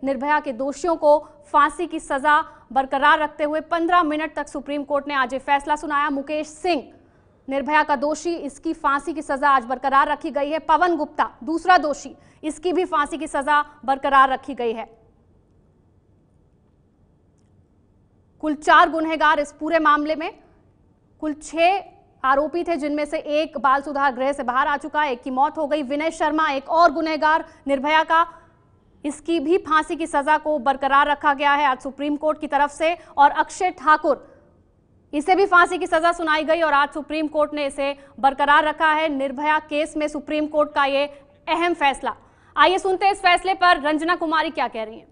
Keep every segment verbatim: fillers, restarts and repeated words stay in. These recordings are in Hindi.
निर्भया के दोषियों को फांसी की सजा बरकरार रखते हुए पंद्रह मिनट तक सुप्रीम कोर्ट ने आज ये फैसला सुनाया। मुकेश सिंह निर्भया का दोषी, इसकी फांसी की सजा आज बरकरार रखी गई है। पवन गुप्ता दूसरा दोषी, इसकी भी फांसी की सजा बरकरार रखी गई है। कुल चार गुनहगार इस पूरे मामले में, कुल छह आरोपी थे जिनमें से एक बाल सुधार गृह से बाहर आ चुका है, एक की मौत हो गई। विनय शर्मा एक और गुनहगार निर्भया का, इसकी भी फांसी की सजा को बरकरार रखा गया है आज सुप्रीम कोर्ट की तरफ से। और अक्षय ठाकुर, इसे भी फांसी की सजा सुनाई गई और आज सुप्रीम कोर्ट ने इसे बरकरार रखा है। निर्भया केस में सुप्रीम कोर्ट का ये अहम फैसला। आइए सुनते हैं इस फैसले पर रंजना कुमारी क्या कह रही हैं।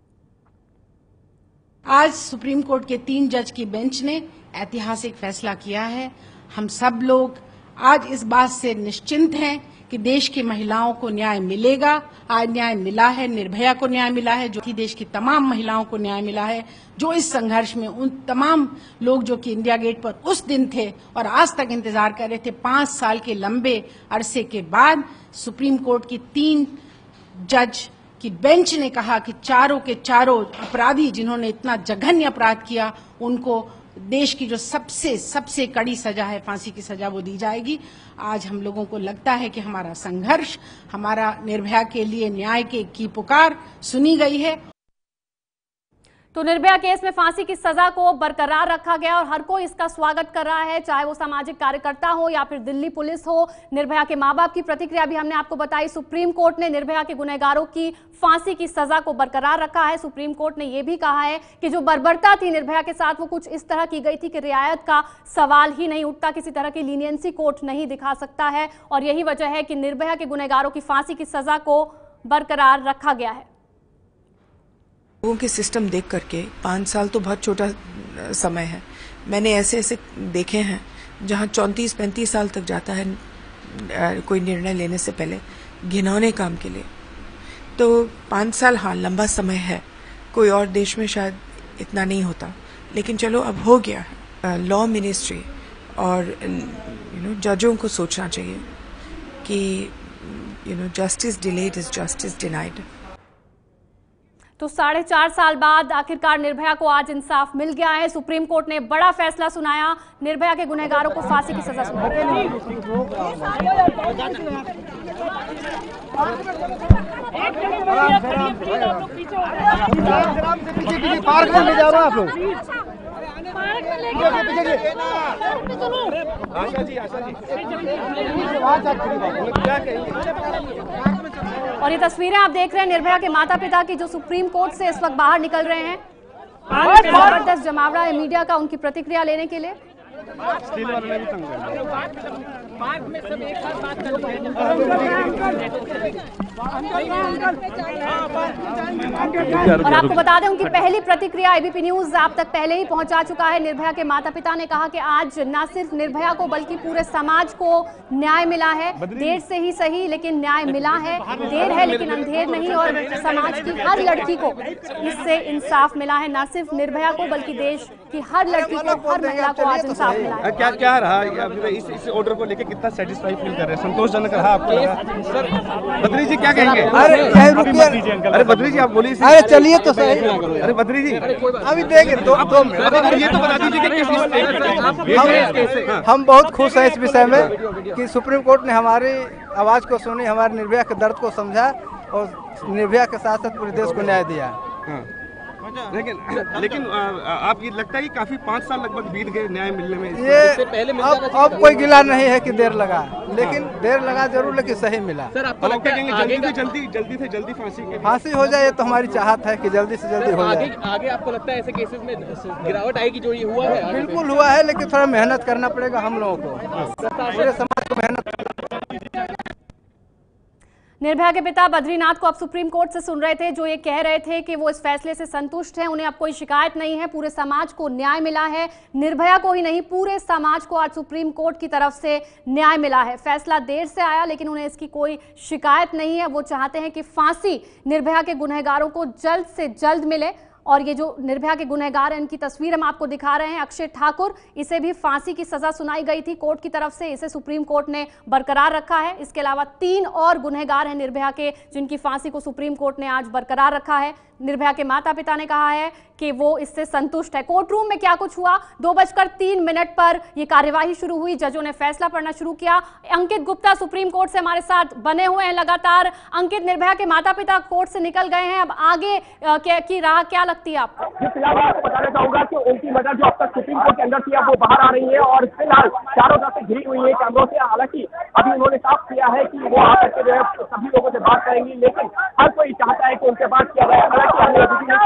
आज सुप्रीम कोर्ट के तीन जज की बेंच ने ऐतिहासिक फैसला किया है। हम सब लोग आज इस बात से निश्चिंत हैं कि देश की महिलाओं को न्याय मिलेगा। आज न्याय मिला है, निर्भया को न्याय मिला है, जो कि देश की तमाम महिलाओं को न्याय मिला है, जो इस संघर्ष में उन तमाम लोग जो कि इंडिया गेट पर उस दिन थे और आज तक इंतजार कर रहे थे। पांच साल के लंबे अरसे के बाद सुप्रीम कोर्ट की तीन जज की बेंच ने कहा कि चारों के चारों अपराधी जिन्होंने इतना जघन्य अपराध किया, उनको देश की जो सबसे सबसे कड़ी सजा है, फांसी की सजा, वो दी जाएगी। आज हम लोगों को लगता है कि हमारा संघर्ष, हमारा निर्भया के लिए न्याय के की पुकार सुनी गई है। तो निर्भया केस में फांसी की सजा को बरकरार रखा गया और हर कोई इसका स्वागत कर रहा है, चाहे वो सामाजिक कार्यकर्ता हो या फिर दिल्ली पुलिस हो। निर्भया के मां बाप की प्रतिक्रिया भी हमने आपको बताई। सुप्रीम कोर्ट ने निर्भया के गुनहगारों की फांसी की सजा को बरकरार रखा है। सुप्रीम कोर्ट ने यह भी कहा है कि जो बर्बरता थी निर्भया के साथ, वो कुछ इस तरह की गई थी कि रियायत का सवाल ही नहीं उठता, किसी तरह की लीनियंसी कोर्ट नहीं दिखा सकता है। और यही वजह है कि निर्भया के गुनहगारों की फांसी की सजा को बरकरार रखा गया है। लोगों के सिस्टम देख करके पाँच साल तो बहुत छोटा समय है। मैंने ऐसे ऐसे देखे हैं जहां चौंतीस पैंतीस साल तक जाता है कोई निर्णय लेने से पहले, घिनौने काम के लिए। तो पाँच साल हाँ लंबा समय है, कोई और देश में शायद इतना नहीं होता, लेकिन चलो अब हो गया है। लॉ मिनिस्ट्री और यू नो जजों को सोचना चाहिए कि you know justice delayed is justice denied. तो साढ़े चार साल बाद आखिरकार निर्भया को आज इंसाफ मिल गया है। सुप्रीम कोर्ट ने बड़ा फैसला सुनाया, निर्भया के गुनहगारों को फांसी की सजा सुनाई। पार्क में ले जा रहा आप लोग। आशा जी, आशा जी। और ये तस्वीरें आप देख रहे हैं निर्भया के माता पिता की, जो सुप्रीम कोर्ट से इस वक्त बाहर निकल रहे हैं। जबरदस्त जमावड़ा है मीडिया का उनकी प्रतिक्रिया लेने के लिए। स्टील वाले ने भी तंग पार्क में सब एक साथ बात कर रहे हैं। और आपको बता दें उनकी पहली प्रतिक्रिया एबीपी न्यूज आप तक पहले ही पहुंचा चुका है। निर्भया के माता पिता ने कहा कि आज न सिर्फ निर्भया को बल्कि पूरे समाज को न्याय मिला है। देर से ही सही लेकिन न्याय मिला है, देर है लेकिन अंधेर नहीं। और समाज की हर लड़की को इससे इंसाफ मिला है, न सिर्फ निर्भया को बल्कि देश की हर लड़की को, हर महिला को आज इंसाफ मिला है। क्या क्या रहा इस इस ऑर्डर को लेकर कितना सेटिस्फाई फील कर रहे हैं, संतोषजनक रहा आपको? सर बद्री जी क्या कहेंगे? अरे अरे बद्री जी आप बोलिए। अरे चलिए तो सही। अरे बद्री जी अभी देंगे दो दो मिनट। ये तो बता दीजिए कि हम, हम बहुत खुश हैं इस विषय में कि सुप्रीम कोर्ट ने हमारी आवाज को सुनी, हमारे निर्भया के दर्द को समझा और निर्भया के साथ साथ पूरे देश को न्याय दिया। लेकिन लेकिन आप ये लगता है कि काफी पाँच साल लगभग बीत गए न्याय मिलने में। ये पहले अब, अब कोई गिला नहीं है कि देर लगा, लेकिन देर लगा जरूर लेकिन सही मिला। सर आपको लगता है जल्दी से जल्दी जल्दी से जल्दी फांसी के फांसी हो जाए, ये तो हमारी चाहत है कि जल्दी से जल्दी हो जाए। आगे, आगे आपको लगता है ऐसे केसेस में गिरावट आएगी जो ये हुआ है? बिल्कुल हुआ है, लेकिन थोड़ा मेहनत करना पड़ेगा हम लोगों को, पूरे समाज को मेहनत। निर्भया के पिता बद्रीनाथ को अब सुप्रीम कोर्ट से सुन रहे थे, जो ये कह रहे थे कि वो इस फैसले से संतुष्ट हैं, उन्हें अब कोई शिकायत नहीं है, पूरे समाज को न्याय मिला है। निर्भया को ही नहीं, पूरे समाज को आज सुप्रीम कोर्ट की तरफ से न्याय मिला है। फैसला देर से आया लेकिन उन्हें इसकी कोई शिकायत नहीं है। वो चाहते हैं कि फांसी निर्भया के गुनहगारों को जल्द से जल्द मिले और ये जो निर्भया के गुनहगार हैं, इनकी तस्वीर हम आपको दिखा रहे हैं। अक्षय ठाकुर, इसे भी फांसी की सजा सुनाई गई थी कोर्ट की तरफ से, इसे सुप्रीम कोर्ट ने बरकरार रखा है। इसके अलावा तीन और गुनहगार हैं निर्भया के, जिनकी फांसी को सुप्रीम कोर्ट ने आज बरकरार रखा है। निर्भया के माता पिता ने कहा है कि वो इससे संतुष्ट है। कोर्ट रूम में क्या कुछ हुआ, दो बजकर तीन मिनट पर यह कार्यवाही शुरू हुई, जजों ने फैसला पढ़ना शुरू किया। अंकित गुप्ता सुप्रीम कोर्ट से हमारे साथ बने हुए हैं लगातार। अंकित, निर्भया के माता पिता कोर्ट से निकल गए हैं, अब आगे क्या की राह क्या लगती है आपको? फिलहाल आपको बताना चाहूंगा कि उनकी मदद जो अब तक सुप्रीम कोर्ट के अंदर थी, अब वो बाहर आ रही है और फिलहाल चारों तरफ से घिरी हुई है कैमरों से। हालांकि अभी उन्होंने साफ किया है कि वो आकर के जो है सभी लोगों से बात करेंगी, लेकिन हर कोई चाहता है कि उनसे बात किया जाए। हालांकि हमने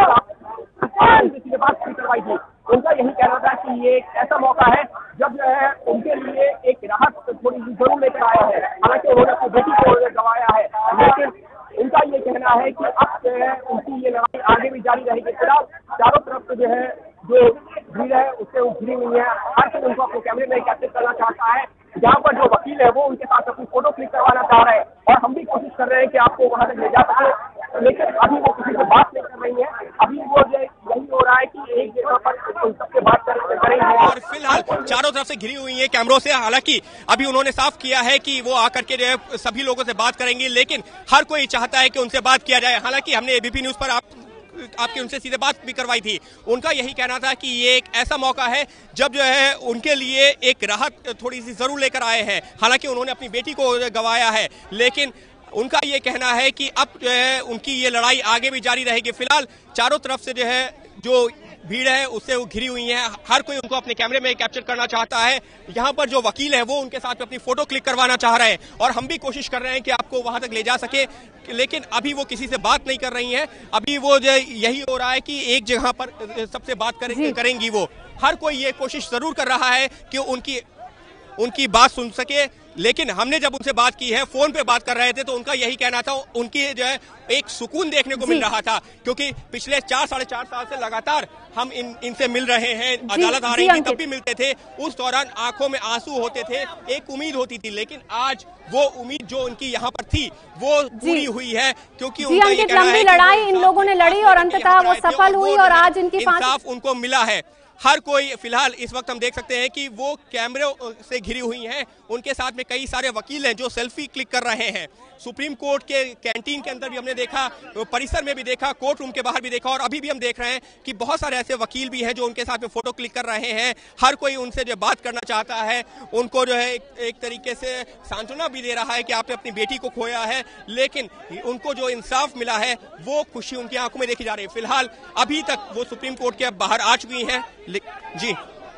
सीधे बात नहीं करवाई थी, उनका यही कहना था कि ये एक ऐसा मौका है जब जो है उनके लिए एक राहत थोड़ी सी जरूर लेकर आया है। हालांकि उन्होंने अपनी बेटी को गंवाया है, लेकिन उनका ये कहना है कि अब जो है उनकी ये लड़ाई आगे भी जारी रहेगी। फिलहाल चारों तरफ से जो है जो भीड़ है उससे वो घिरी हुई है, हर कोई उनको अपने कैमरे में कैप्चर करना चाहता है। जहाँ पर जो वकील है वो उनके साथ अपनी फोटो क्लिक करवाना चाह रहे हैं और हम भी कोशिश कर रहे हैं कि आपको वहां तक ले जा सके, लेकिन अभी वो किसी से बात नहीं कर रही है। अभी वो जो यही हो रहा है कि एक जगह पर उन सबसे बात करेंगे और फिलहाल चारों तरफ से घिरी हुई है कैमरों से। हालांकि अभी उन्होंने साफ किया है कि वो आकर के जो है सभी लोगों से बात करेंगे, लेकिन हर कोई चाहता है कि उनसे बात किया जाए। हालांकि हमने एबीपी न्यूज पर आप आपके उनसे सीधे बात भी करवाई थी, उनका यही कहना था कि ये एक ऐसा मौका है जब जो है उनके लिए एक राहत थोड़ी सी जरूर लेकर आए हैं। हालांकि उन्होंने अपनी बेटी को गंवाया है, लेकिन उनका ये कहना है कि अब जो है उनकी ये लड़ाई आगे भी जारी रहेगी। फिलहाल चारों तरफ से जो है जो भीड़ है उससे वो घिरी हुई है, हर कोई उनको अपने कैमरे में कैप्चर करना चाहता है। यहाँ पर जो वकील है वो उनके साथ अपनी फोटो क्लिक करवाना चाह रहे हैं और हम भी कोशिश कर रहे हैं कि आपको वहां तक ले जा सके, लेकिन अभी वो किसी से बात नहीं कर रही हैं। अभी वो जो यही हो रहा है कि एक जगह पर सबसे बात करें, करेंगी वो। हर कोई ये कोशिश जरूर कर रहा है कि उनकी उनकी बात सुन सके, लेकिन हमने जब उनसे बात की है, फोन पे बात कर रहे थे, तो उनका यही कहना था, उनकी जो है एक सुकून देखने को मिल रहा था, क्योंकि पिछले चार साढ़े चार साल से लगातार हम इन इनसे मिल रहे हैं, अदालत आ रही थी तब भी मिलते थे, उस दौरान आंखों में आंसू होते थे, एक उम्मीद होती थी, लेकिन आज वो उम्मीद जो उनकी यहाँ पर थी वो पूरी हुई है, क्योंकि उनका ये कहना है कि लड़ाई इन लोगों ने लड़ी और अंततः वो सफल हुई और आज इनकी इंसाफ उनको मिला है। हर कोई फिलहाल इस वक्त हम देख सकते हैं कि वो कैमरे से घिरी हुई हैं, उनके साथ में कई सारे वकील हैं जो सेल्फी क्लिक कर रहे हैं। सुप्रीम कोर्ट के कैंटीन के अंदर भी हमने देखा, परिसर में भी देखा, कोर्ट रूम के बाहर भी देखा और अभी भी हम देख रहे हैं कि बहुत सारे ऐसे वकील भी हैं जो उनके साथ में फोटो क्लिक कर रहे हैं। हर कोई उनसे जो बात करना चाहता है, उनको जो है एक, एक तरीके से सांत्वना भी दे रहा है कि आपने अपनी बेटी को खोया है, लेकिन उनको जो इंसाफ मिला है वो खुशी उनकी आंखों में देखी जा रही है। फिलहाल अभी तक वो सुप्रीम कोर्ट के बाहर आ चुकी हैं। जी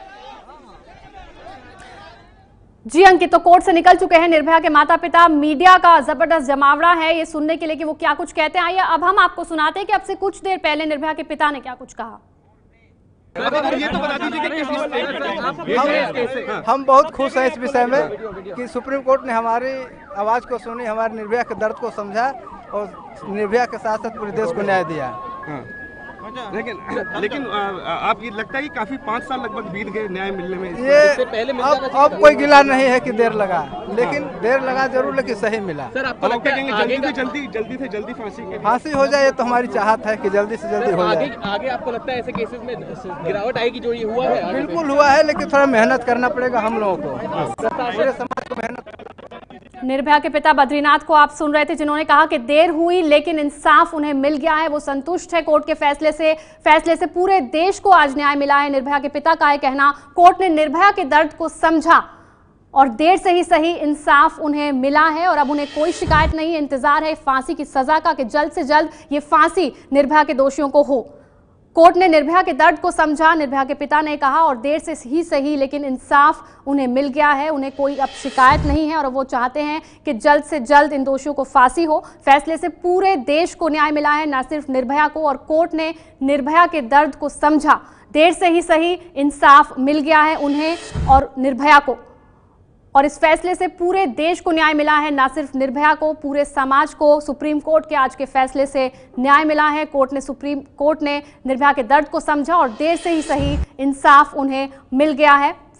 जी अंकित, तो कोर्ट से निकल चुके हैं निर्भया के माता पिता। मीडिया का जबरदस्त जमावड़ा है ये सुनने के लिए कि वो क्या कुछ कहते हैं। आइए अब हम आपको सुनाते हैं कि अब से कुछ देर पहले निर्भया के पिता ने क्या कुछ कहा। ये तो बता दीजिए कि हम, हम बहुत खुश हैं इस विषय में कि सुप्रीम कोर्ट ने हमारी आवाज को सुनी, हमारे निर्भया के दर्द को समझा और निर्भया के साथ साथ पूरे देश को न्याय दिया। लेकिन लेकिन आप ये लगता है कि काफी पाँच साल लगभग बीत गए न्याय मिलने में, ये पहले अब, अब कोई गिला नहीं है कि देर लगा, लेकिन देर लगा जरूर, लेकिन सही मिला। सर आपको लगता है जल्दी से जल्दी जल्दी से जल्दी फांसी फांसी हो जाए तो हमारी चाहत है कि जल्दी से जल्दी हो जाए। आगे आपको लगता है ऐसे केसेस में गिरावट आएगी जो ये हुआ है? बिल्कुल हुआ है, लेकिन थोड़ा मेहनत करना पड़ेगा हम लोगों को, पूरे समाज को मेहनत। निर्भया के पिता बद्रीनाथ को आप सुन रहे थे, जिन्होंने कहा कि देर हुई लेकिन इंसाफ उन्हें मिल गया है, वो संतुष्ट है कोर्ट के फैसले से। फैसले से पूरे देश को आज न्याय मिला है। निर्भया के पिता का यह कहना, कोर्ट ने निर्भया के दर्द को समझा और देर से ही सही इंसाफ उन्हें मिला है और अब उन्हें कोई शिकायत नहीं है। इंतजार है फांसी की सजा का कि जल्द से जल्द ये फांसी निर्भया के दोषियों को हो। कोर्ट ने निर्भया के दर्द को समझा, निर्भया के पिता ने कहा, और देर से ही सही लेकिन इंसाफ उन्हें मिल गया है। उन्हें कोई अब शिकायत नहीं है और वो चाहते हैं कि जल्द से जल्द इन दोषियों को फांसी हो। फैसले से पूरे देश को न्याय मिला है, न सिर्फ निर्भया को, और कोर्ट ने निर्भया के दर्द को समझा। देर से ही सही इंसाफ मिल गया है उन्हें और निर्भया को, और इस फैसले से पूरे देश को न्याय मिला है, न सिर्फ निर्भया को, पूरे समाज को। सुप्रीम कोर्ट के आज के फैसले से न्याय मिला है। कोर्ट ने सुप्रीम कोर्ट ने निर्भया के दर्द को समझा और देर से ही सही इंसाफ उन्हें मिल गया है।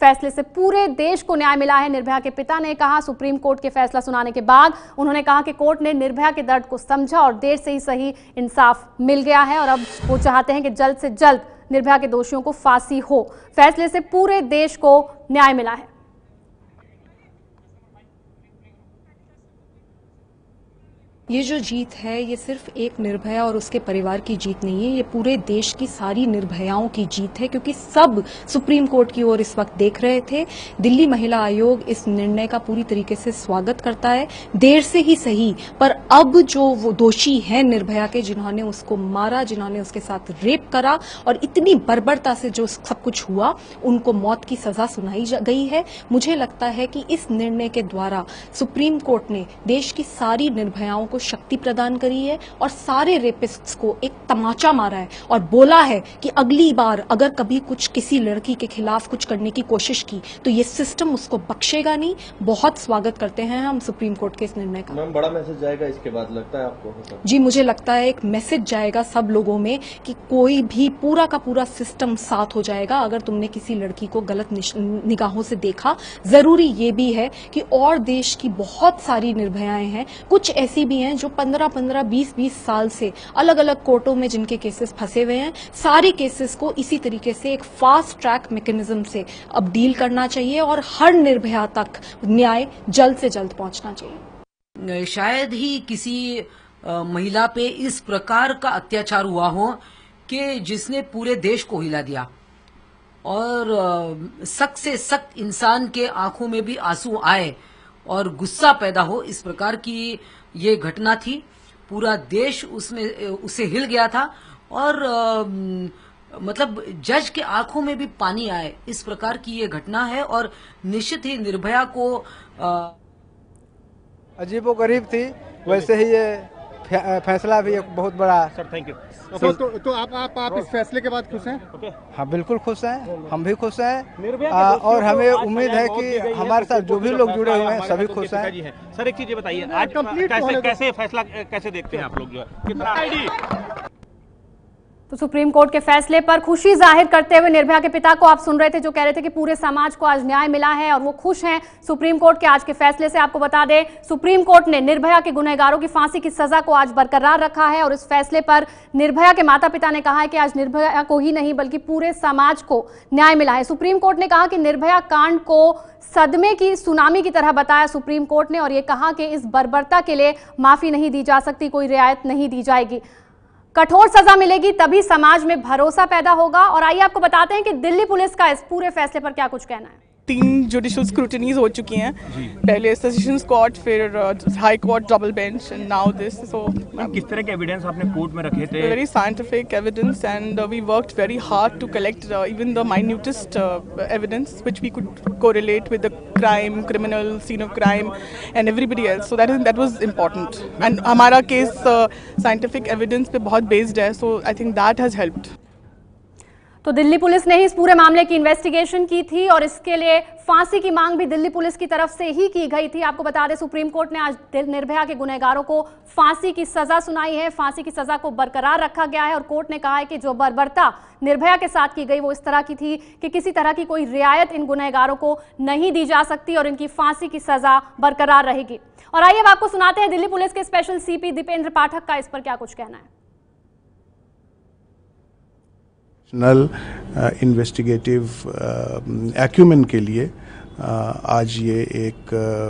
फैसले से पूरे देश को न्याय मिला है, निर्भया के पिता ने कहा। सुप्रीम कोर्ट के फैसला सुनाने के बाद उन्होंने कहा कि कोर्ट ने निर्भया के दर्द को समझा और देर से ही सही इंसाफ मिल गया है और अब वो चाहते हैं कि जल्द से जल्द निर्भया के दोषियों को फांसी हो। फैसले से पूरे देश को न्याय मिला है। ये जो जीत है ये सिर्फ एक निर्भया और उसके परिवार की जीत नहीं है, ये पूरे देश की सारी निर्भयाओं की जीत है, क्योंकि सब सुप्रीम कोर्ट की ओर इस वक्त देख रहे थे। दिल्ली महिला आयोग इस निर्णय का पूरी तरीके से स्वागत करता है। देर से ही सही, पर अब जो वो दोषी हैं निर्भया के, जिन्होंने उसको मारा, जिन्होंने उसके साथ रेप करा और इतनी बर्बरता से जो सब कुछ हुआ, उनको मौत की सजा सुनाई गई है। मुझे लगता है कि इस निर्णय के द्वारा सुप्रीम कोर्ट ने देश की सारी निर्भयाओं को शक्ति प्रदान करी है और सारे रेपिस्ट्स को एक तमाचा मारा है और बोला है कि अगली बार अगर कभी कुछ किसी लड़की के खिलाफ कुछ करने की कोशिश की तो ये सिस्टम उसको बख्शेगा नहीं। बहुत स्वागत करते हैं हम सुप्रीम कोर्ट के इस निर्णय का। मैम, बड़ा मैसेज जाएगा इसके बाद, लगता है आपको? जी, मुझे लगता है एक मैसेज जाएगा सब लोगों में कि कोई भी, पूरा का पूरा सिस्टम साथ हो जाएगा अगर तुमने किसी लड़की को गलत निगाहों से देखा। जरूरी ये भी है कि और देश की बहुत सारी निर्भयाएं हैं, कुछ ऐसी भी हैं जो पंद्रह पंद्रह बीस बीस साल से अलग अलग कोर्टों में जिनके केसेस फंसे हुए हैं। सारे केसेस को इसी तरीके से एक फास्ट ट्रैक मैकेनिज्म से अब डील करना चाहिए और हर निर्भया तक न्याय जल्द से जल्द पहुंचना चाहिए। शायद ही किसी महिला पे इस प्रकार का अत्याचार हुआ हो कि जिसने पूरे देश को हिला दिया और सख्त से सख्त इंसान के आंखों में भी आंसू आए और गुस्सा पैदा हो। इस प्रकार की ये घटना थी, पूरा देश उसमें उसे हिल गया था और आ, मतलब जज के आंखों में भी पानी आए, इस प्रकार की ये घटना है और निश्चित ही निर्भया को अजीबोगरीब थी। वैसे ही ये फैसला भी एक बहुत बड़ा। Sir thank you. तो, तो, तो आप आप आप इस फैसले के बाद खुश हैं? हाँ, बिल्कुल खुश हैं, हम भी खुश हैं और हमें उम्मीद है कि हमारे साथ जो भी लोग जुड़े हुए हैं सभी खुश हैं। सर एक चीज ये बताइए, आज कैसे कैसे फैसला कैसे देखते हैं आप लोग, जो है कितना? तो सुप्रीम कोर्ट के फैसले पर खुशी जाहिर करते हुए निर्भया के पिता को आप सुन रहे थे, जो कह रहे थे कि पूरे समाज को आज न्याय मिला है और वो खुश हैं सुप्रीम कोर्ट के आज के फैसले से। आपको बता दें, सुप्रीम कोर्ट ने निर्भया के गुनहगारों की फांसी की सजा को आज बरकरार रखा है और इस फैसले पर निर्भया के माता पिता ने कहा है कि आज निर्भया को ही नहीं बल्कि पूरे समाज को न्याय मिला है। सुप्रीम कोर्ट ने कहा कि निर्भया कांड को सदमे की सुनामी की तरह बताया सुप्रीम कोर्ट ने और ये कहा कि इस बर्बरता के लिए माफी नहीं दी जा सकती, कोई रियायत नहीं दी जाएगी, कठोर सजा मिलेगी तभी समाज में भरोसा पैदा होगा। और आइए आपको बताते हैं कि दिल्ली पुलिस का इस पूरे फैसले पर क्या कुछ कहना है। तीन जुडिशियल स्क्रूटनीज हो चुकी हैं, पहले सेशंस कोर्ट, फिर high court double bench and now this. So किस तरह के एविडेंस आपने कोर्ट में रखे थे? Very scientific evidence and we worked very hard to collect even the minutest evidence which we could correlate with the crime, criminal scene of crime and everybody else. So that is that was important and हमारा केस साइंटिफिक एविडेंस पे बहुत बेस्ड है, so I think that has helped. तो दिल्ली पुलिस ने ही इस पूरे मामले की इन्वेस्टिगेशन की थी और इसके लिए फांसी की मांग भी दिल्ली पुलिस की तरफ से ही की गई थी। आपको बता दें, सुप्रीम कोर्ट ने आज निर्भया के गुनहगारों को फांसी की सजा सुनाई है। फांसी की सजा को बरकरार रखा गया है और कोर्ट ने कहा है कि जो बर्बरता निर्भया के साथ की गई वो इस तरह की थी कि किसी तरह की कोई रियायत इन गुनहगारों को नहीं दी जा सकती और इनकी फांसी की सजा बरकरार रहेगी। और आइए अब आपको सुनाते हैं दिल्ली पुलिस के स्पेशल सीपी दीपेंद्र पाठक का इस पर क्या कुछ कहना है। नेशनल इन्वेस्टिगेटिव एक्यूमेन के लिए uh, आज ये एक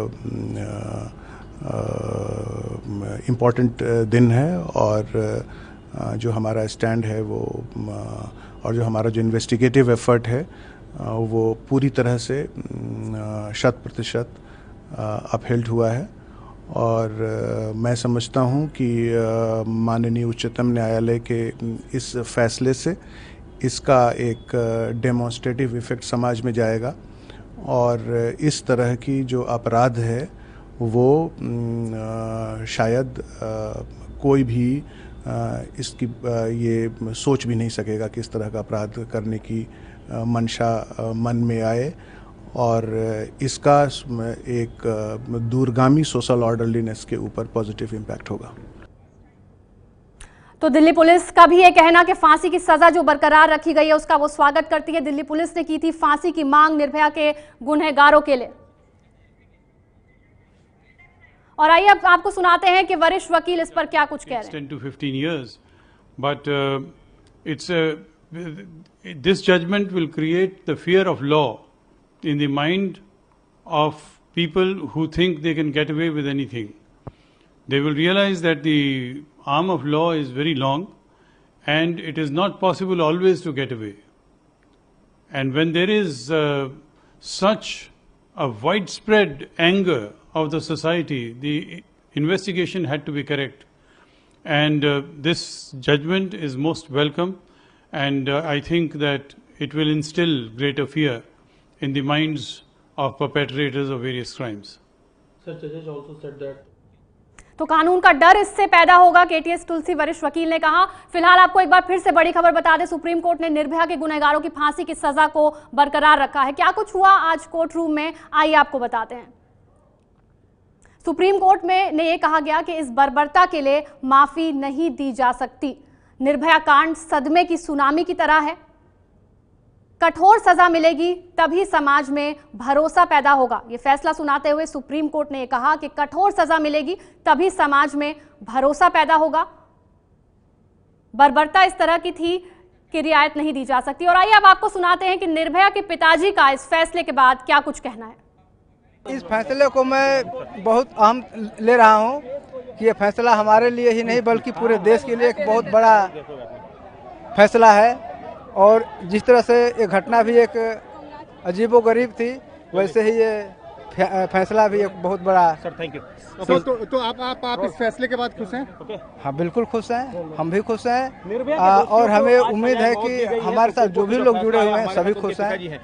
इम्पॉर्टेंट uh, uh, दिन है और uh, जो हमारा स्टैंड है वो uh, और जो हमारा जो इन्वेस्टिगेटिव एफर्ट है uh, वो पूरी तरह से uh, शत प्रतिशत अपहेल्ड हुआ है और uh, मैं समझता हूँ कि uh, माननीय उच्चतम न्यायालय के इस फैसले से इसका एक डेमोन्स्ट्रेटिव इफेक्ट समाज में जाएगा और इस तरह की जो अपराध है वो आ, शायद आ, कोई भी आ, इसकी आ, ये सोच भी नहीं सकेगा कि इस तरह का अपराध करने की आ, मंशा आ, मन में आए और इसका एक दूरगामी सोशल ऑर्डरलीनेस के ऊपर पॉजिटिव इम्पैक्ट होगा। तो दिल्ली पुलिस का भी ये कहना कि फांसी की सजा जो बरकरार रखी गई है उसका वो स्वागत करती है। दिल्ली पुलिस ने की थी फांसी की मांग निर्भया के गुनहगारों के लिए। और आइए अब आपको सुनाते हैं कि वरिष्ठ वकील इस पर क्या कुछ कह रहे हैं। ten to fifteen years, but uh, it's a this judgment will create the fear of law in the mind of people who think they can get away with anything. They will realize that the arm of law is very long and it is not possible always to get away. And when there is uh, such a widespread anger of the society, the investigation had to be correct. And uh, this judgment is most welcome, and uh, I think that it will instill greater fear in the minds of perpetrators of various crimes. Sir, judges also said that तो कानून का डर इससे पैदा होगा, केटीएस तुलसी वरिष्ठ वकील ने कहा। फिलहाल आपको एक बार फिर से बड़ी खबर बता दें, सुप्रीम कोर्ट ने निर्भया के गुनहगारों की फांसी की सजा को बरकरार रखा है। क्या कुछ हुआ आज कोर्ट रूम में, आइए आपको बताते हैं। सुप्रीम कोर्ट में ने यह कहा गया कि इस बर्बरता के लिए माफी नहीं दी जा सकती। निर्भया कांड सदमे की सुनामी की तरह है, कठोर सजा मिलेगी तभी समाज में भरोसा पैदा होगा। यह फैसला सुनाते हुए सुप्रीम कोर्ट ने कहा कि कठोर सजा मिलेगी तभी समाज में भरोसा पैदा होगा। बर्बरता इस तरह की थी कि रियायत नहीं दी जा सकती। और आइए अब आपको सुनाते हैं कि निर्भया के पिताजी का इस फैसले के बाद क्या कुछ कहना है। इस फैसले को मैं बहुत अहम ले रहा हूं कि यह फैसला हमारे लिए ही नहीं बल्कि पूरे देश के लिए एक बहुत बड़ा फैसला है। और जिस तरह से ये घटना भी एक अजीबोगरीब थी, वैसे ही ये फैसला भी एक बहुत बड़ा। Sir thank you. तो, तो, तो आप आप आप इस फैसले के बाद खुश हैं? okay. हाँ बिल्कुल खुश हैं, हम भी खुश हैं और हमें उम्मीद है कि हमारे साथ जो भी लोग जुड़े हुए हैं सभी खुश हैं।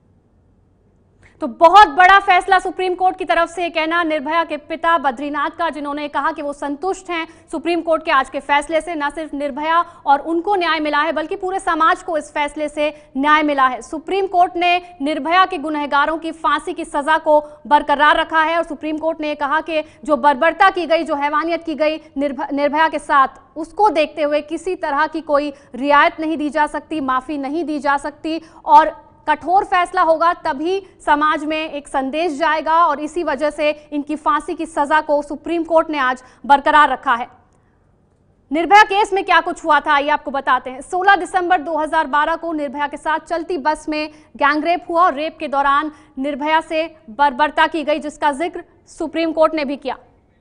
तो बहुत बड़ा फैसला सुप्रीम कोर्ट की तरफ से कहना निर्भया के पिता बद्रीनाथ का, जिन्होंने कहा कि वो संतुष्ट हैं सुप्रीम कोर्ट के आज के फैसले से। न सिर्फ निर्भया और उनको न्याय मिला है बल्कि पूरे समाज को इस फैसले से न्याय मिला है। सुप्रीम कोर्ट ने निर्भया के गुनहगारों की फांसी की सजा को बरकरार रखा है और सुप्रीम कोर्ट ने कहा कि जो बर्बरता की गई, जो हैवानियत की गई निर्भया के साथ, उसको देखते हुए किसी तरह की कोई रियायत नहीं दी जा सकती, माफी नहीं दी जा सकती और कठोर फैसला होगा तभी समाज में एक संदेश जाएगा। और इसी वजह से इनकी फांसी की सजा को सुप्रीम कोर्ट ने आज बरकरार रखा है। निर्भया केस में क्या कुछ हुआ था आइए आपको बताते हैं। सोलह दिसंबर दो हज़ार बारह को निर्भया के साथ चलती बस में गैंगरेप हुआ और रेप के दौरान निर्भया से बर्बरता की गई, जिसका जिक्र सुप्रीम कोर्ट ने भी किया।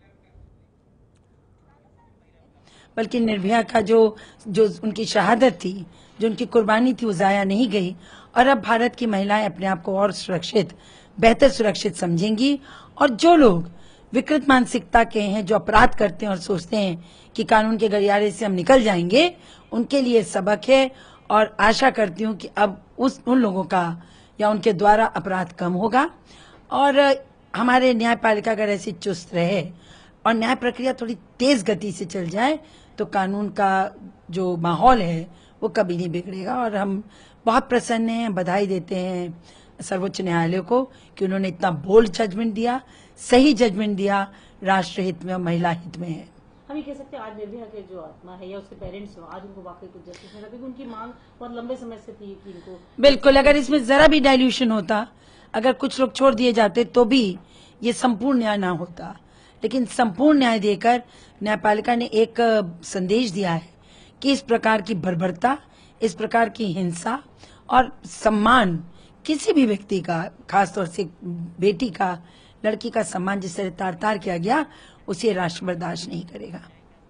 बल्कि निर्भया का जो जो उनकी शहादत थी, जो उनकी कुर्बानी थी, वो जाया नहीं गई। और अब भारत की महिलाएं अपने आप को और सुरक्षित, बेहतर सुरक्षित समझेंगी। और जो लोग विकृत मानसिकता के हैं, जो अपराध करते हैं और सोचते हैं कि कानून के गलियारे से हम निकल जाएंगे, उनके लिए सबक है। और आशा करती हूँ कि अब उस उन लोगों का या उनके द्वारा अपराध कम होगा और हमारे न्यायपालिका अगर ऐसी चुस्त रहे और न्याय प्रक्रिया थोड़ी तेज गति से चल जाए तो कानून का जो माहौल है वो कभी नहीं बिगड़ेगा। और हम बहुत प्रसन्न हैं, बधाई देते हैं सर्वोच्च न्यायालय को कि उन्होंने इतना बोल्ड जजमेंट दिया, सही जजमेंट दिया, राष्ट्र हित में और महिला हित में है। हम ये कह सकते हैं आज निर्भया के जो आत्मा है या उसके पेरेंट्स हो, आज उनको वाकई कुछ जस्टिस मिला, क्योंकि उनकी मांग बहुत लंबे समय से थी कि इनको। बिल्कुल, अगर इसमें जरा भी डाइल्यूशन होता, अगर कुछ लोग छोड़ दिए जाते तो भी ये संपूर्ण न्याय ना होता। लेकिन संपूर्ण न्याय देकर न्यायपालिका ने एक संदेश दिया है कि इस प्रकार की बर्बरता, इस प्रकार की हिंसा और सम्मान किसी भी व्यक्ति का, खासतौर से बेटी का, लड़की का सम्मान जिस तरह तार तार किया गया, उसे राष्ट्र बर्दाश्त नहीं करेगा।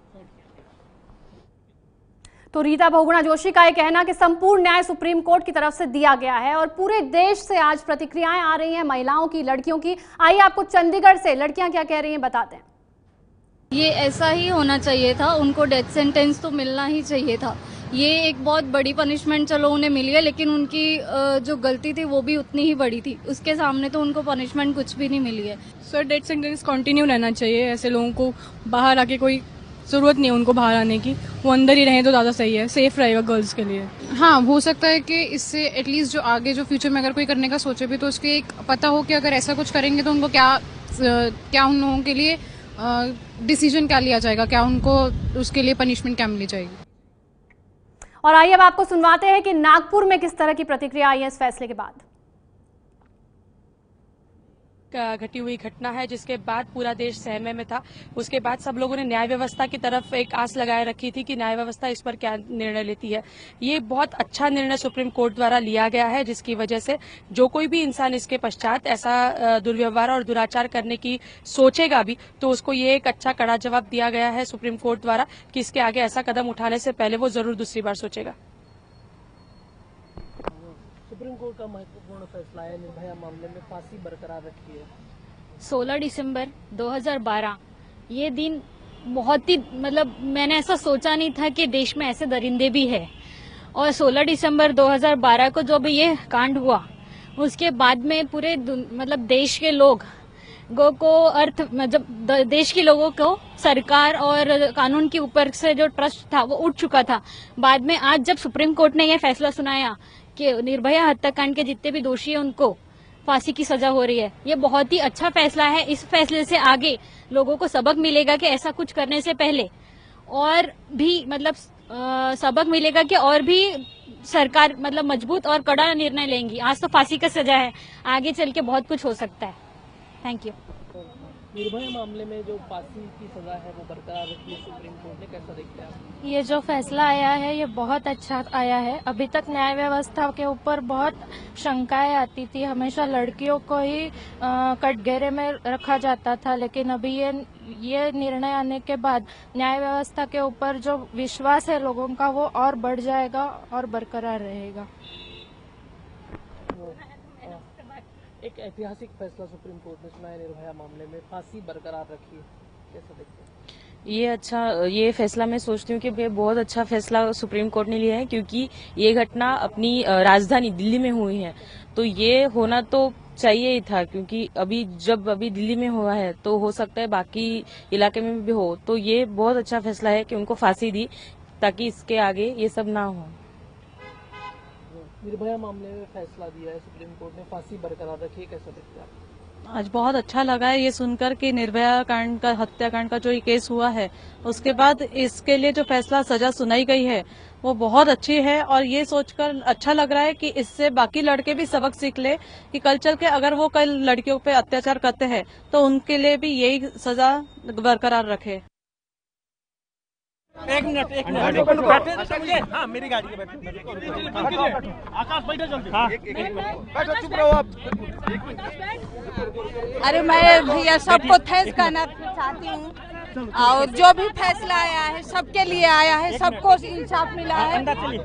तो रीता बहुगुणा जोशी का यह कहना कि संपूर्ण न्याय सुप्रीम कोर्ट की तरफ से दिया गया है और पूरे देश से आज प्रतिक्रियाएं आ रही हैं महिलाओं की, लड़कियों की। आइए आपको चंडीगढ़ से लड़कियां क्या कह रही हैं बताते हैं। ये ऐसा ही होना चाहिए था, उनको डेथ सेंटेंस तो मिलना ही चाहिए था। ये एक बहुत बड़ी पनिशमेंट चलो उन्हें मिली है, लेकिन उनकी जो गलती थी वो भी उतनी ही बड़ी थी। उसके सामने तो उनको पनिशमेंट कुछ भी नहीं मिली है। सर डेथ सेंटेंस कंटिन्यू रहना चाहिए। ऐसे लोगों को बाहर आके कोई जरूरत नहीं है उनको बाहर आने की, वो अंदर ही रहें तो ज्यादा सही है, सेफ रहेगा गर्ल्स के लिए। हाँ, हो सकता है कि इससे एटलीस्ट जो आगे जो फ्यूचर में अगर कोई करने का सोचे भी तो उसके एक पता हो कि अगर ऐसा कुछ करेंगे तो उनको क्या क्या उन लोगों के लिए डिसीजन क्या लिया जाएगा, क्या उनको उसके लिए पनिशमेंट क्या मिली जाएगी। और आइए अब आपको सुनवाते हैं कि नागपुर में किस तरह की प्रतिक्रिया आई है इस फैसले के बाद। घटी हुई घटना है जिसके बाद पूरा देश सहमे में था। उसके बाद सब लोगों ने न्याय व्यवस्था की तरफ एक आस लगाए रखी थी कि न्याय व्यवस्था इस पर क्या निर्णय लेती है। ये बहुत अच्छा निर्णय सुप्रीम कोर्ट द्वारा लिया गया है, जिसकी वजह से जो कोई भी इंसान इसके पश्चात ऐसा दुर्व्यवहार और दुराचार करने की सोचेगा भी तो उसको ये एक अच्छा कड़ा जवाब दिया गया है सुप्रीम कोर्ट द्वारा कि इसके आगे ऐसा कदम उठाने से पहले वो जरूर दूसरी बार सोचेगा। सुप्रीम कोर्ट का महत्वपूर्ण फैसला है, निर्भया मामले में फांसी बरकरार रखी है। सोलह दिसंबर दो हज़ार बारह ये दिन बहुत ही मतलब मैंने ऐसा सोचा नहीं था कि देश में ऐसे दरिंदे भी है। और सोलह दिसंबर दो हज़ार बारह को जो भी ये कांड हुआ उसके बाद में पूरे मतलब देश के लोग गो को अर्थ मतलब देश के लोगों को सरकार और कानून के ऊपर से जो ट्रस्ट था वो उठ चुका था। बाद में आज जब सुप्रीम कोर्ट ने यह फैसला सुनाया कि निर्भया हत्याकांड के जितने भी दोषी हैं उनको फांसी की सजा हो रही है, ये बहुत ही अच्छा फैसला है। इस फैसले से आगे लोगों को सबक मिलेगा कि ऐसा कुछ करने से पहले और भी मतलब आ, सबक मिलेगा कि और भी सरकार मतलब मजबूत और कड़ा निर्णय लेंगी। आज तो फांसी का सजा है, आगे चल के बहुत कुछ हो सकता है। Thank you. निर्भया मामले में जो फांसी की सजा है वो बरकरार रखी है सुप्रीम कोर्ट ने, कैसा देखते हैं आप? ये जो फैसला आया है ये बहुत अच्छा आया है। अभी तक न्याय व्यवस्था के ऊपर बहुत शंकाएं आती थी, हमेशा लड़कियों को ही कटघरे में रखा जाता था, लेकिन अभी ये ये निर्णय आने के बाद न्याय व्यवस्था के ऊपर जो विश्वास है लोगों का वो और बढ़ जाएगा और बरकरार रहेगा। एक ऐतिहासिक फैसला सुप्रीम कोर्ट ने सुना है, निर्भया मामले में फांसी बरकरार रखी है, कैसा देखते हैं? ये अच्छा ये फैसला मैं सोचती हूँ कि ये बहुत अच्छा फैसला सुप्रीम कोर्ट ने लिया है, क्योंकि ये घटना अपनी राजधानी दिल्ली में हुई है तो ये होना तो चाहिए ही था, क्योंकि अभी जब अभी दिल्ली में हुआ है तो हो सकता है बाकी इलाके में भी हो। तो ये बहुत अच्छा फैसला है कि उनको फांसी दी ताकि इसके आगे ये सब ना हो। निर्भया मामले में फैसला दिया है सुप्रीम कोर्ट ने, फांसी बरकरार रखी है, कैसा देखते हैं आप? आज बहुत अच्छा लगा है ये सुनकर कि निर्भया कांड का हत्याकांड का जो ये केस हुआ है उसके बाद इसके लिए जो फैसला सजा सुनाई गई है वो बहुत अच्छी है। और ये सोचकर अच्छा लग रहा है कि इससे बाकी लड़के भी सबक सीख ले कि कल चल के अगर वो कल लड़कियों पे अत्याचार करते हैं तो उनके लिए भी यही सजा बरकरार रखे। एक मिनट एक मिनट हाँ मेरी गाड़ी के बैठो आकाश बैठो जल्दी हाँ बैठो चुप रहो आप। अरे मैं भैया सबको थैंक्स करना चाहती हूँ और जो भी फैसला आया है सबके लिए आया है, सबको इंसाफ मिला है।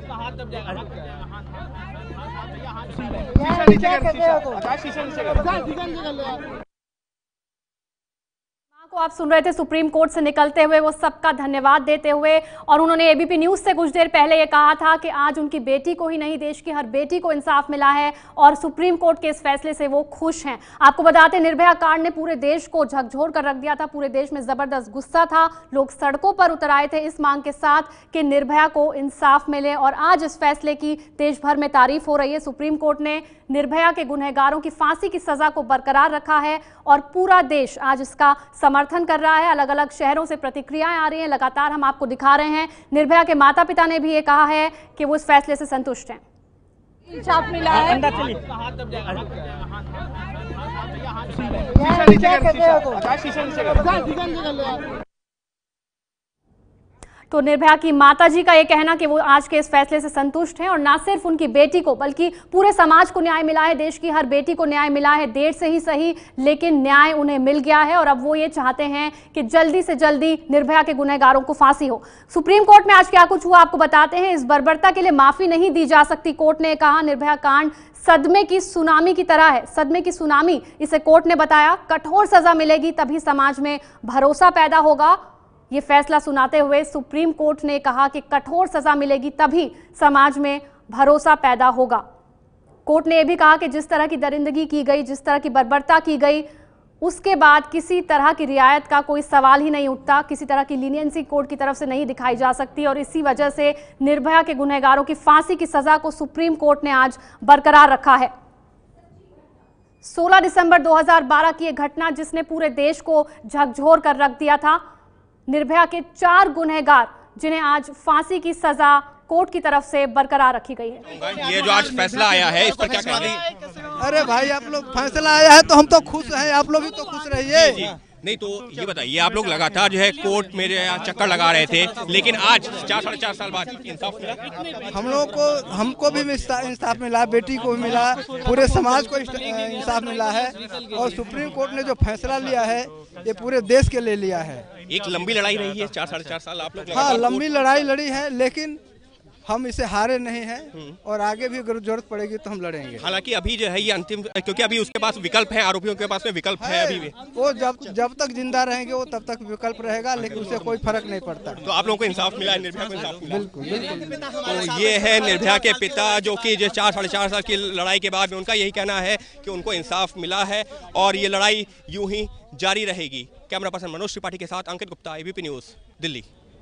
को आप सुन रहे थे सुप्रीम कोर्ट से निकलते हुए, वो सबका धन्यवाद देते हुए, और उन्होंने एबीपी न्यूज से कुछ देर पहले ये कहा था कि आज उनकी बेटी को ही नहीं देश की हर बेटी को इंसाफ मिला है और सुप्रीम कोर्ट के इस फैसले से वो खुश हैं। आपको बताते निर्भया कांड ने पूरे देश को झकझोर कर रख दिया था, पूरे देश में जबरदस्त गुस्सा था, लोग सड़कों पर उतर आए थे इस मांग के साथ कि निर्भया को इंसाफ मिले और आज इस फैसले की देश भर में तारीफ हो रही है। सुप्रीम कोर्ट ने निर्भया के गुनहगारों की फांसी की सजा को बरकरार रखा है और पूरा देश आज इसका समर्थन कर रहा है। अलग अलग शहरों से प्रतिक्रियाएं आ रही हैं, लगातार हम आपको दिखा रहे हैं। निर्भया के माता पिता ने भी ये कहा है कि वो इस फैसले से संतुष्ट हैं। इंसाफ मिला है। तो निर्भया की माताजी का ये कहना कि वो आज के इस फैसले से संतुष्ट हैं और ना सिर्फ उनकी बेटी को बल्कि पूरे समाज को न्याय मिला है, देश की हर बेटी को न्याय मिला है। देर से ही सही लेकिन न्याय उन्हें मिल गया है और अब वो ये चाहते हैं कि जल्दी से जल्दी निर्भया के गुनहगारों को फांसी हो। सुप्रीम कोर्ट में आज क्या कुछ हुआ आपको बताते हैं। इस बर्बरता के लिए माफी नहीं दी जा सकती, कोर्ट ने कहा। निर्भया कांड सदमे की सुनामी की तरह है, सदमे की सुनामी इसे कोर्ट ने बताया। कठोर सजा मिलेगी तभी समाज में भरोसा पैदा होगा। ये फैसला सुनाते हुए सुप्रीम कोर्ट ने कहा कि कठोर सजा मिलेगी तभी समाज में भरोसा पैदा होगा। कोर्ट ने यह भी कहा कि जिस तरह की दरिंदगी की गई, जिस तरह की बर्बरता की गई, उसके बाद किसी तरह की रियायत का कोई सवाल ही नहीं उठता, किसी तरह की लीनियंसी कोर्ट की तरफ से नहीं दिखाई जा सकती और इसी वजह से निर्भया के गुनहगारों की फांसी की सजा को सुप्रीम कोर्ट ने आज बरकरार रखा है। सोलह दिसंबर दो हज़ार बारह की यह घटना जिसने पूरे देश को झकझोर कर रख दिया था। निर्भया के चार गुनहगार जिन्हें आज फांसी की सजा कोर्ट की तरफ से बरकरार रखी गई है। ये जो आज फैसला आया है, इस पर क्या कहेंगे? अरे भाई, आप लोग फैसला आया है तो हम तो खुश हैं, आप लोग भी तो खुश रहिए। नहीं तो ये बताइए, आप लोग लगातार जो है कोर्ट में चक्कर लगा रहे थे, लेकिन आज चार साढ़े चार साल बाद इंसाफ मिला? हम लोग को हमको भी इंसाफ मिला, बेटी को भी मिला, पूरे समाज को इंसाफ मिला है। और सुप्रीम कोर्ट ने जो फैसला लिया है ये पूरे देश के लिए लिया है। एक लंबी लड़ाई रही है, चार साढ़े चार साल आप लोग। हाँ, लंबी लड़ाई लड़ी है, लेकिन हम इसे हारे नहीं हैं और आगे भी अगर जरूरत पड़ेगी तो हम लड़ेंगे। हालांकि अभी जो है ये अंतिम, क्योंकि अभी उसके पास विकल्प है, आरोपियों के पास में विकल्प है, है अभी भी। वो जब जब तक जिंदा रहेंगे वो तब तक विकल्प रहेगा, लेकिन उससे कोई फर्क नहीं पड़ता। तो आप लोगों को इंसाफ मिला है, निर्भया को इंसाफ मिला? बिल्कुल बिल्कुल। तो ये है निर्भया के पिता, जो कि जो चार साढ़े चार साल की लड़ाई के बाद में उनका यही कहना है कि उनको इंसाफ मिला है और ये लड़ाई यूं ही जारी रहेगी। कैमरा पर्सन मनोज त्रिपाठी के साथ अंकित गुप्ता, एबीपी न्यूज, दिल्ली।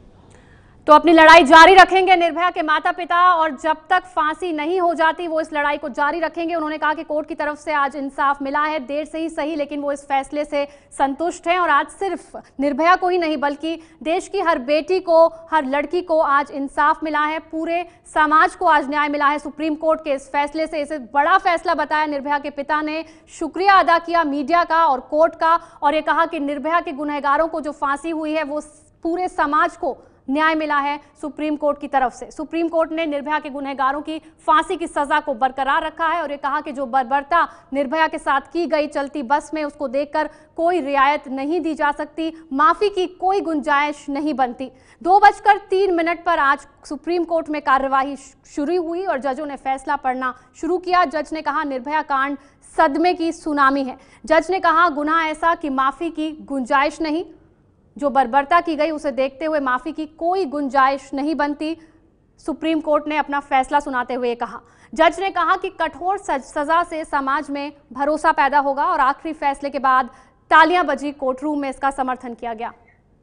तो अपनी लड़ाई जारी रखेंगे निर्भया के माता पिता, और जब तक फांसी नहीं हो जाती वो इस लड़ाई को जारी रखेंगे। उन्होंने कहा कि कोर्ट की तरफ से आज इंसाफ मिला है, देर से ही सही, लेकिन वो इस फैसले से संतुष्ट हैं। और आज सिर्फ निर्भया को ही नहीं बल्कि देश की हर बेटी को, हर लड़की को आज इंसाफ मिला है, पूरे समाज को आज न्याय मिला है सुप्रीम कोर्ट के इस फैसले से। इसे बड़ा फैसला बताया निर्भया के पिता ने, शुक्रिया अदा किया मीडिया का और कोर्ट का, और ये कहा कि निर्भया के गुनहगारों को जो फांसी हुई है वो पूरे समाज को न्याय मिला है सुप्रीम कोर्ट की तरफ से। सुप्रीम कोर्ट ने निर्भया के गुनहगारों की फांसी की सजा को बरकरार रखा है और ये कहा कि जो बर्बरता निर्भया के साथ की गई चलती बस में, उसको देखकर कोई रियायत नहीं दी जा सकती, माफी की कोई गुंजाइश नहीं बनती। दो बजकर तीन मिनट पर आज सुप्रीम कोर्ट में कार्यवाही शुरू हुई और जजों ने फैसला पढ़ना शुरू किया। जज ने कहा निर्भया कांड सदमे की सुनामी है। जज ने कहा गुनाह ऐसा कि माफी की गुंजाइश नहीं, जो बर्बरता की गई उसे देखते हुए माफी की कोई गुंजाइश नहीं बनती, सुप्रीम कोर्ट ने अपना फैसला सुनाते हुए कहा। जज ने कहा कि कठोर सजा से समाज में भरोसा पैदा होगा और आखिरी फैसले के बाद तालियां बजी, कोर्ट रूम में इसका समर्थन किया गया।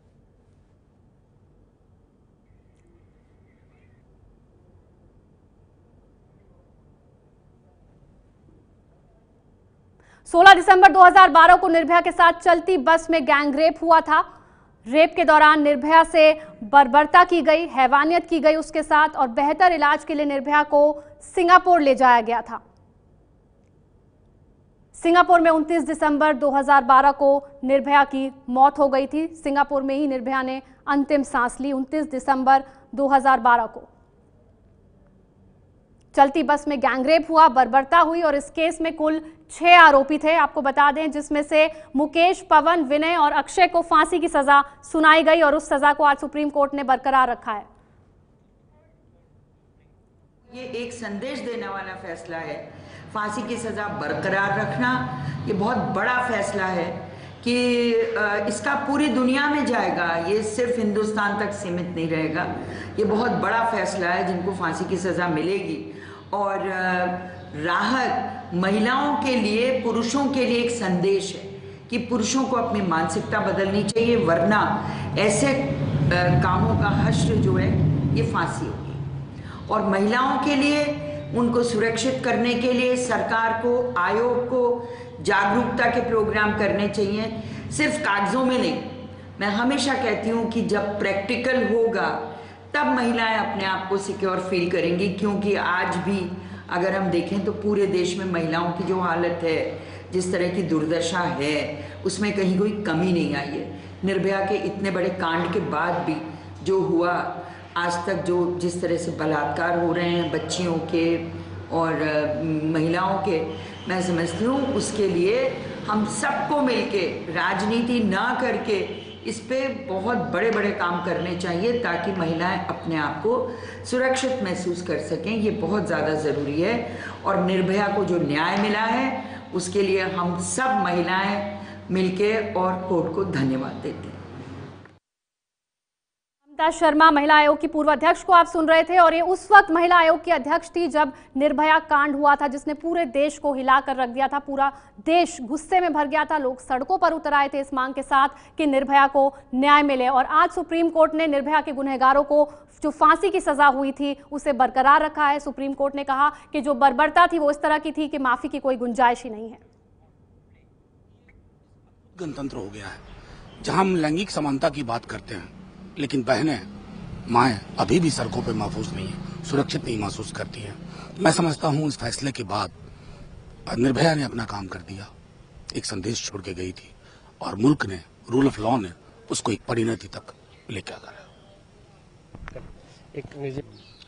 सोलह दिसंबर दो हज़ार बारह को निर्भया के साथ चलती बस में गैंगरेप हुआ था। रेप के दौरान निर्भया से बर्बरता की गई, हैवानियत की गई उसके साथ, और बेहतर इलाज के लिए निर्भया को सिंगापुर ले जाया गया था। सिंगापुर में उनतीस दिसंबर दो हज़ार बारह को निर्भया की मौत हो गई थी। सिंगापुर में ही निर्भया ने अंतिम सांस ली उनतीस दिसंबर दो हज़ार बारह को। चलती बस में गैंगरेप हुआ, बर्बरता हुई और इस केस में कुल छह आरोपी थे, आपको बता दें, जिसमें से मुकेश, पवन, विनय और अक्षय को फांसी की सजा सुनाई गई और उस सजा को आज सुप्रीम कोर्ट ने बरकरार रखा है। ये एक संदेश देने वाला फैसला है, फांसी की सजा बरकरार रखना। ये बहुत बड़ा फैसला है कि इसका पूरी दुनिया में जाएगा, ये सिर्फ हिंदुस्तान तक सीमित नहीं रहेगा। ये बहुत बड़ा फैसला है जिनको फांसी की सजा मिलेगी। और राहत महिलाओं के लिए, पुरुषों के लिए एक संदेश है कि पुरुषों को अपनी मानसिकता बदलनी चाहिए, वरना ऐसे कामों का हश्र जो है ये फांसी होगी। और महिलाओं के लिए, उनको सुरक्षित करने के लिए सरकार को, आयोग को जागरूकता के प्रोग्राम करने चाहिए, सिर्फ कागजों में नहीं। मैं हमेशा कहती हूँ कि जब प्रैक्टिकल होगा तब महिलाएं अपने आप को सिक्योर फील करेंगी, क्योंकि आज भी अगर हम देखें तो पूरे देश में महिलाओं की जो हालत है, जिस तरह की दुर्दशा है, उसमें कहीं कोई कमी नहीं आई है। निर्भया के इतने बड़े कांड के बाद भी जो हुआ आज तक, जो जिस तरह से बलात्कार हो रहे हैं बच्चियों के और महिलाओं के, मैं समझती हूँ उसके लिए हम सबको मिलके, राजनीति ना करके, इस पे बहुत बड़े बड़े काम करने चाहिए ताकि महिलाएं अपने आप को सुरक्षित महसूस कर सकें। ये बहुत ज़्यादा ज़रूरी है और निर्भया को जो न्याय मिला है उसके लिए हम सब महिलाएं मिलके और कोर्ट को धन्यवाद देते हैं। शर्मा महिला आयोग की पूर्व अध्यक्ष को आप सुन रहे थे और ये उस वक्त महिला आयोग की अध्यक्ष थी जब निर्भया कांड हुआ था, जिसने पूरे देश को हिलाकर रख दिया था। पूरा देश गुस्से में भर गया था, लोग सड़कों पर उतर आए थे इस मांग के साथ कि निर्भया को न्याय मिले। और आज सुप्रीम कोर्ट ने निर्भया के गुनहगारों को जो फांसी की सजा हुई थी उसे बरकरार रखा है। सुप्रीम कोर्ट ने कहा कि जो बर्बरता थी वो इस तरह की थी कि माफी की कोई गुंजाइश ही नहीं है। गणतंत्र हो गया है जहां हम लैंगिक समानता की बात करते हैं, लेकिन बहनें, माएं अभी भी सड़कों पे महफूज नहीं है। सुरक्षित नहीं महसूस करती हैं। मैं समझता हूं इस फैसले के बाद निर्भया ने अपना काम कर दिया, एक संदेश छोड़ के गई थी और मुल्क ने, रूल ऑफ लॉ ने उसको एक परिणति तक लेकर आ गया। एक निजी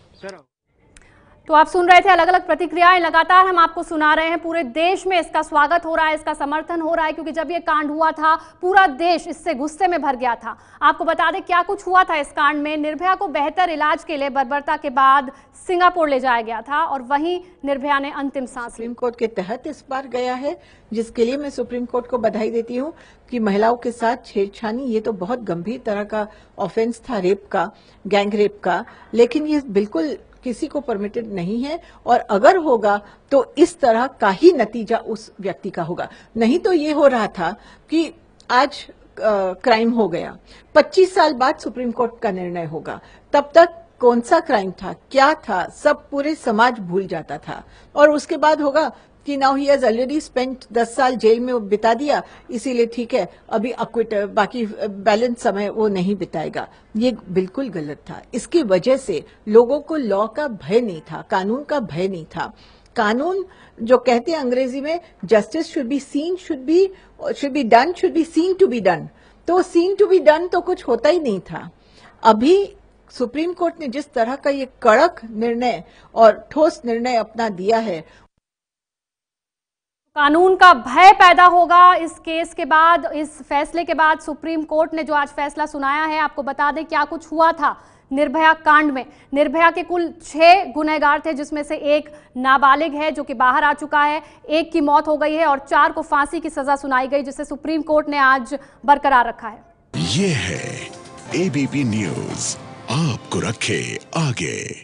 तो आप सुन रहे थे अलग अलग प्रतिक्रियाएं, लगातार हम आपको सुना रहे हैं। पूरे देश में इसका स्वागत हो रहा है, इसका समर्थन हो रहा है, क्योंकि जब ये कांड हुआ था पूरा देश इससे गुस्से में भर गया था। आपको बता दें क्या कुछ हुआ था इस कांड में। निर्भया को बेहतर इलाज के लिए बर्बरता के बाद सिंगापुर ले जाया गया था और वहीं निर्भया ने अंतिम सांस ली। सुप्रीम कोर्ट के तहत इस बार गया है, जिसके लिए मैं सुप्रीम कोर्ट को बधाई देती हूँ कि महिलाओं के साथ छेड़छानी ये तो बहुत गंभीर तरह का ऑफेंस था, रेप का, गैंग रेप का, लेकिन ये बिल्कुल किसी को परमिटेड नहीं है और अगर होगा तो इस तरह का ही नतीजा उस व्यक्ति का होगा। नहीं तो ये हो रहा था कि आज क्राइम हो गया, पच्चीस साल बाद सुप्रीम कोर्ट का निर्णय होगा, तब तक कौन सा क्राइम था, क्या था, सब पूरे समाज भूल जाता था और उसके बाद होगा कि now he has already spent दस साल जेल में बिता दिया, इसीलिए ठीक है अभी अक्विट, बाकी बैलेंस समय वो नहीं बिताएगा। ये बिल्कुल गलत था। इसकी वजह से लोगों को लॉ का भय नहीं था, कानून का भय नहीं था। कानून जो कहते हैं अंग्रेजी में justice should be seen, should be should be done, should be seen to be done, तो सीन टू बी डन तो कुछ होता ही नहीं था। अभी सुप्रीम कोर्ट ने जिस तरह का ये कड़क निर्णय और ठोस निर्णय अपना दिया है, कानून का भय पैदा होगा इस केस के बाद, इस फैसले के बाद। सुप्रीम कोर्ट ने जो आज फैसला सुनाया है, आपको बता दें क्या कुछ हुआ था निर्भया कांड में। निर्भया के कुल छह गुनहगार थे, जिसमें से एक नाबालिग है जो कि बाहर आ चुका है, एक की मौत हो गई है और चार को फांसी की सजा सुनाई गई, जिसे सुप्रीम कोर्ट ने आज बरकरार रखा है। ये है एबीपी न्यूज, आपको रखे आगे।